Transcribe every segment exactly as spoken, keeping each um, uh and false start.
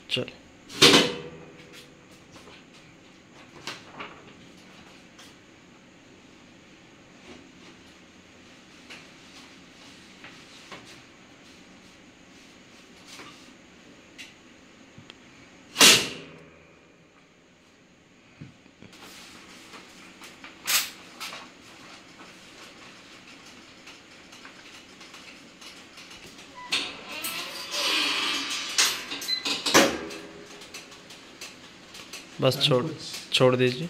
चल बस छोड़ छोड़ दीजिए।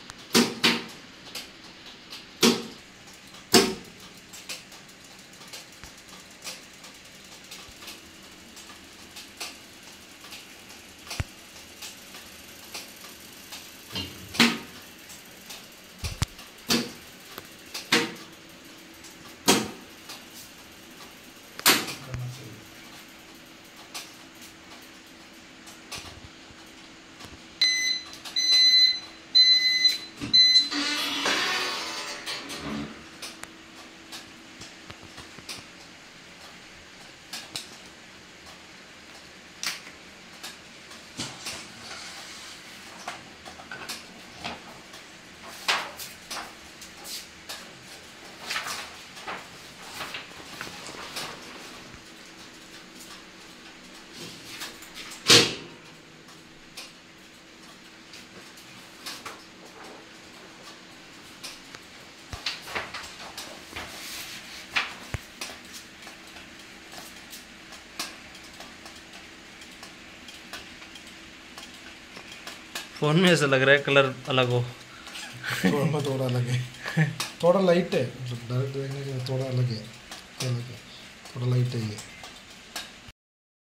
फोन में ऐसा लग रहा है कलर अलग हो। थोड़ा थोड़ा अलग है, थोड़ा लाइट है, डायरेक्ट देखने के थोड़ा अलग है, थोड़ा लाइट है ये।